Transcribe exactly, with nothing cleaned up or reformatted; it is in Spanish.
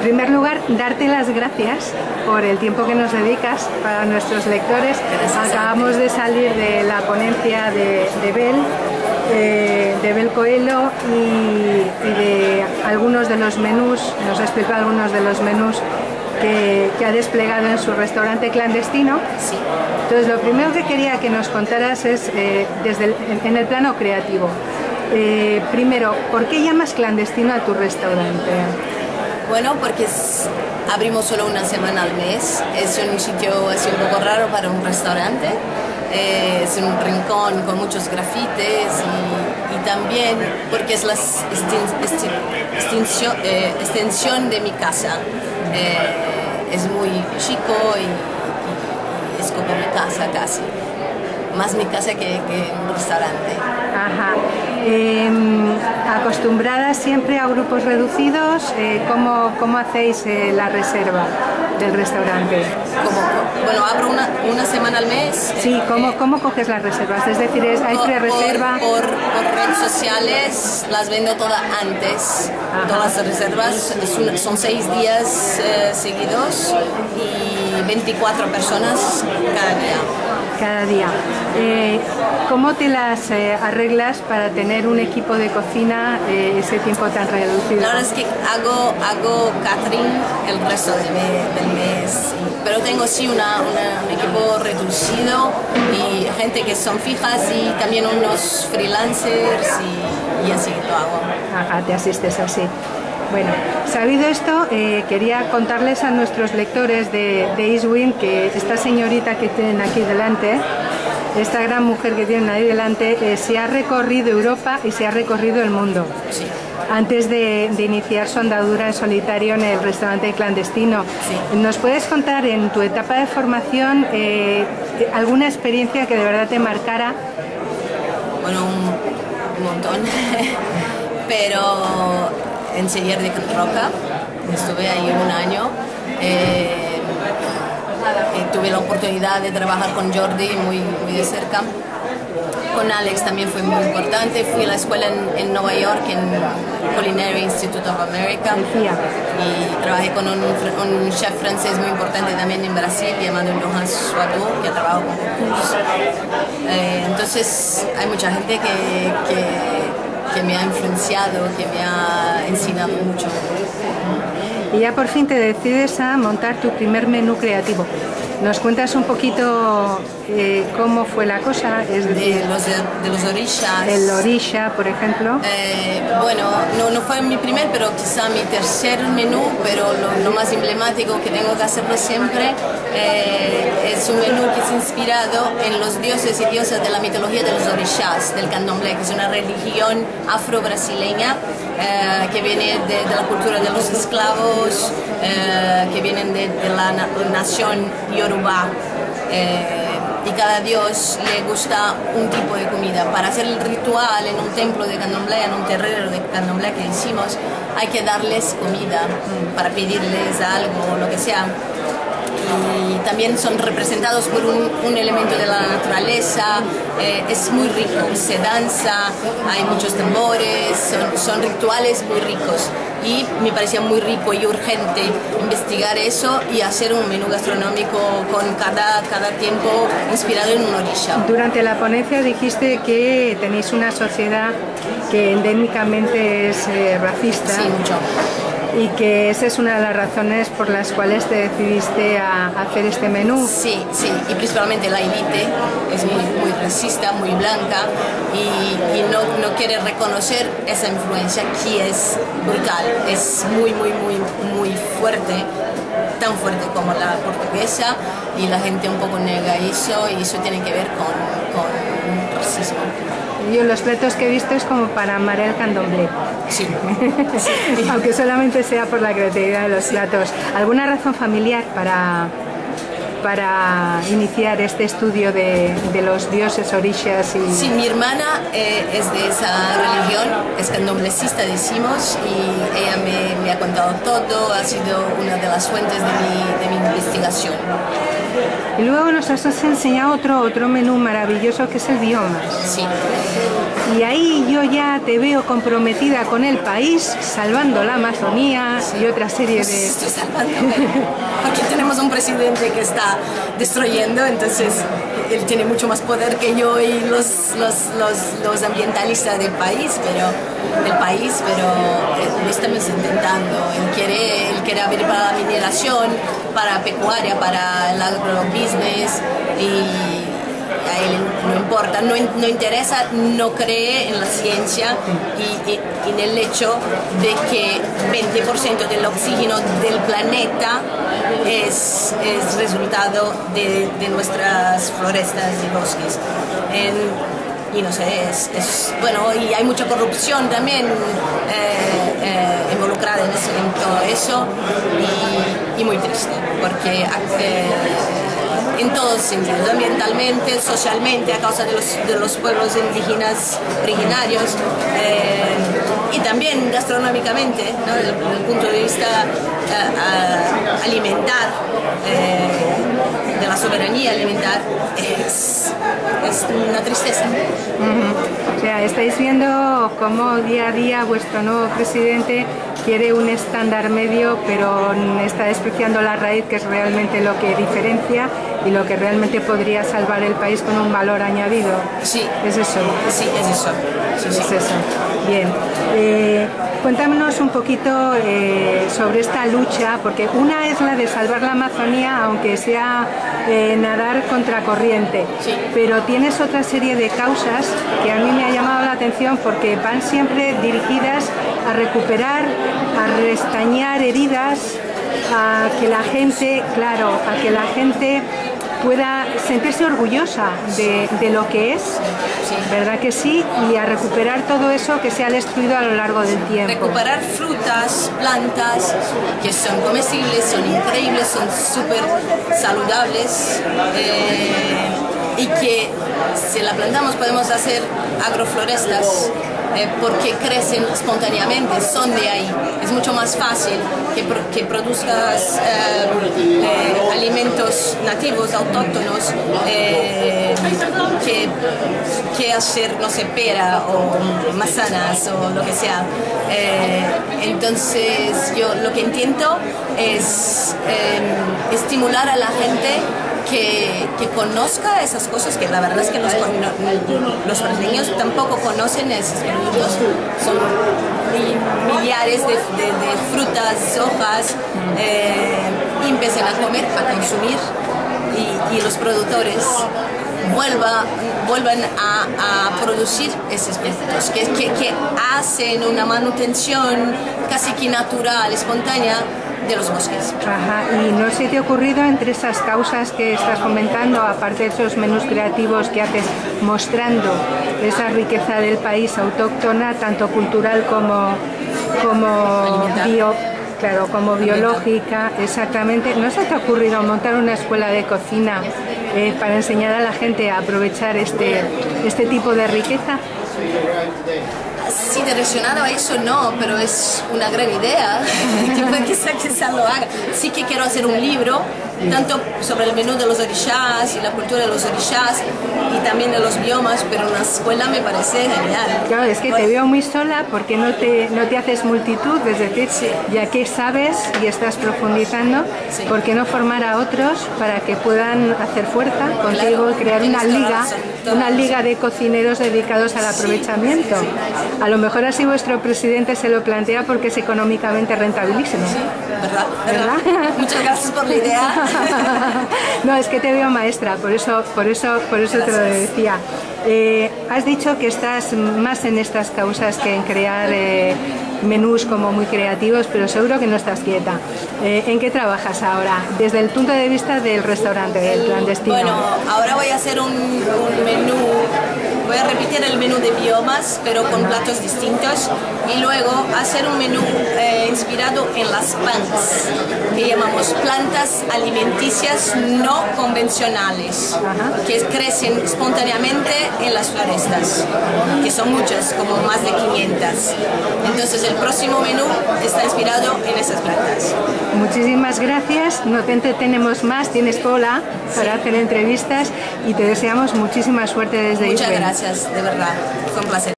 primer lugar, darte las gracias por el tiempo que nos dedicas para nuestros lectores. Acabamos de salir de la ponencia de, de Bel, eh, de Bel Coelho y, y de algunos de los menús, nos ha explicado algunos de los menús que, que ha desplegado en su restaurante clandestino. Sí. Entonces, lo primero que quería que nos contaras es, eh, desde el, en, en el plano creativo, eh, primero, ¿por qué llamas clandestino a tu restaurante? Bueno, porque es, abrimos solo una semana al mes, es un sitio así un poco raro para un restaurante, eh, es un rincón con muchos grafites y, y también porque es la extin, extinción, eh, extensión de mi casa, eh, es muy chico y, y es como mi casa casi, más mi casa que, que un restaurante. Ajá. Eh, ¿Acostumbrada siempre a grupos reducidos? Eh, ¿cómo, ¿Cómo hacéis eh, la reserva del restaurante? ¿Cómo? Bueno, abro una, una semana al mes. Sí, ¿cómo, eh, ¿cómo coges las reservas? Es decir, ¿hay pre-reserva? Por, por, por redes sociales las vendo todas antes. Ajá. Todas las reservas son, son seis días eh, seguidos y veinticuatro personas cada día. Cada día. Eh, ¿Cómo te las eh, arreglas para tener un equipo de cocina eh, ese tiempo tan reducido? La verdad es que hago, hago catering el resto del mes, del mes pero tengo sí una, una, un equipo reducido y gente que son fijas y también unos freelancers y, y así lo hago. Ajá, te asistes así. Bueno, sabido esto, eh, quería contarles a nuestros lectores de, de East Wind que esta señorita que tienen aquí delante, esta gran mujer que tienen ahí delante, eh, se ha recorrido Europa y se ha recorrido el mundo. Sí. Antes de, de iniciar su andadura en solitario en el restaurante clandestino. Sí. ¿Nos puedes contar en tu etapa de formación eh, alguna experiencia que de verdad te marcara? Bueno, un, un montón, pero en Celler de Roca, estuve ahí un año, eh, tuve la oportunidad de trabajar con Jordi muy, muy de cerca, con Alex también fue muy importante, fui a la escuela en, en Nueva York, en Culinary Institute of America, y trabajé con un, un chef francés muy importante también en Brasil, llamado Laurent Soideau, que ha trabajado con Bocuse. Eh, entonces hay mucha gente que, que que me ha influenciado, que me ha enseñado mucho. Y ya por fin te decides a montar tu primer menú creativo. ¿Nos cuentas un poquito eh, cómo fue la cosa? Es decir, de, los, de, de los orishas. El orisha, por ejemplo. Eh, bueno, no, no fue mi primer, pero quizá mi tercer menú, pero lo, lo más emblemático que tengo que hacerlo siempre eh, es un menú que es inspirado en los dioses y diosas de la mitología de los orishas, del candomblé, que es una religión afro-brasileña eh, que viene de, de la cultura de los esclavos, eh, que vienen de, de la na nación Yoruba. Eh, y cada dios le gusta un tipo de comida. Para hacer el ritual en un templo de candomblé, en un terreno de candomblé que hicimos, hay que darles comida para pedirles algo o lo que sea. Y también son representados por un, un elemento de la naturaleza, eh, es muy rico, se danza, hay muchos tambores, son, son rituales muy ricos y me parecía muy rico y urgente investigar eso y hacer un menú gastronómico con cada, cada tiempo inspirado en un orisha. Durante la ponencia dijiste que tenéis una sociedad que endémicamente es eh, racista. Sí, mucho. Y que esa es una de las razones por las cuales te decidiste a hacer este menú. Sí, sí, y principalmente la élite es muy, muy racista, muy blanca y, y no, no quiere reconocer esa influencia que es brutal, es muy, muy, muy, muy fuerte, tan fuerte como la portuguesa y la gente un poco nega eso y eso tiene que ver con, con racismo. Yo los platos que he visto es como para amar el candomblé. Sí. Aunque solamente sea por la creatividad de los platos. ¿Alguna razón familiar para, para iniciar este estudio de, de los dioses orishas? Y... Sí, mi hermana eh, es de esa religión, es candomblessista decimos, y ella me, me ha contado todo, ha sido una de las fuentes de mi, de mi investigación. Y luego nos has enseñado otro, otro menú maravilloso que es el biomas. Sí. Y ahí yo ya te veo comprometida con el país, salvando la Amazonía y otra serie de... Estoy salvando, porque tenemos un presidente que está destruyendo, entonces él tiene mucho más poder que yo y los, los, los, los ambientalistas del país, pero del país, pero lo estamos intentando. Él quiere, él quiere abrir para la mineración, para pecuaria, para el agrobusiness, y a él no importa, no, no interesa, no cree en la ciencia y, y, y en el hecho de que veinte por ciento del oxígeno del planeta es, es resultado de, de nuestras florestas y bosques. En, y no sé, es, es bueno, y hay mucha corrupción también eh, eh, involucrada en, ese, en todo eso, y, y muy triste, porque eh, en todos sentidos, ambientalmente, socialmente, a causa de los, de los pueblos indígenas originarios, eh, y también gastronómicamente, ¿no? Desde el, desde el punto de vista uh, uh, alimentar, eh, de la soberanía alimentar, es, es una tristeza. Uh-huh. O sea, estáis viendo cómo día a día vuestro nuevo presidente quiere un estándar medio, pero está despreciando la raíz, que es realmente lo que diferencia y lo que realmente podría salvar el país con un valor añadido. Sí. ¿Es eso? Sí, es eso. Sí, sí. Es eso. Bien. Eh, cuéntanos un poquito eh, sobre esta lucha, porque una es la de salvar la Amazonía, aunque sea eh, nadar contracorriente, sí. Pero tienes otra serie de causas que a mí me ha llamado la atención porque van siempre dirigidas a recuperar, a restañar heridas, a que la gente, claro, a que la gente pueda sentirse orgullosa de, de lo que es, sí. ¿Verdad que sí? Y a recuperar todo eso que se ha destruido a lo largo del tiempo. Recuperar frutas, plantas que son comestibles, son increíbles, son súper saludables, eh, y que si la plantamos podemos hacer agroflorestas. Eh, porque crecen espontáneamente, son de ahí. Es mucho más fácil que, pro, que produzcas eh, eh, alimentos nativos, autóctonos, eh, que, que hacer, no sé, pera o manzanas o lo que sea. Eh, entonces, yo lo que intento es eh, estimular a la gente Que, que conozca esas cosas, que la verdad es que los, los brasileños tampoco conocen esos productos. Son millares de, de, de frutas, hojas, eh, y empiezan a comer, a consumir, y, y los productores vuelva, vuelvan a, a producir esos productos, que, que, que hacen una manutención casi que natural, espontánea, de los bosques. Ajá. ¿Y no se te ha ocurrido, entre esas causas que estás comentando, aparte de esos menús creativos que haces mostrando esa riqueza del país autóctona, tanto cultural como, como, bio, claro, como biológica, exactamente, ¿no se te ha ocurrido montar una escuela de cocina eh, para enseñar a la gente a aprovechar este, este tipo de riqueza? Sí, direccionado a eso no, pero es una gran idea. Quizá, quizá lo haga. Sí que quiero hacer un libro, tanto sobre el menú de los orishás y la cultura de los orishás y también de los biomas, pero una escuela me parece genial. Claro, es que te veo muy sola porque no te, no te haces multitud, es decir, sí. Ya que sabes y estás profundizando, sí. ¿Por qué no formar a otros para que puedan hacer fuerza contigo, claro, y crear una liga, razón, una liga de cocineros dedicados al aprovechamiento? Sí, sí. A lo mejor así vuestro presidente se lo plantea porque es económicamente rentabilísimo. Sí, ¿verdad? ¿verdad? ¿verdad? Muchas gracias por la idea. No, es que te veo maestra, por eso, por eso, por eso te lo decía. Eh, has dicho que estás más en estas causas que en crear eh, menús como muy creativos, pero seguro que no estás quieta. Eh, ¿En qué trabajas ahora? Desde el punto de vista del restaurante, del clandestino. Bueno, ahora voy a hacer un, un menú, voy a repetir el menú de biomas, pero con platos distintos, y luego hacer un menú eh, inspirado en las plantas, que llamamos plantas alimenticias no convencionales, Ajá. que crecen espontáneamente en las florestas, que son muchas, como más de quinientas. Entonces el próximo menú está inspirado en esas plantas. Muchísimas gracias, no te entretenemos más, tienes cola para sí. hacer entrevistas y te deseamos muchísima suerte desde Muchas Israel. gracias, de verdad, fue un placer.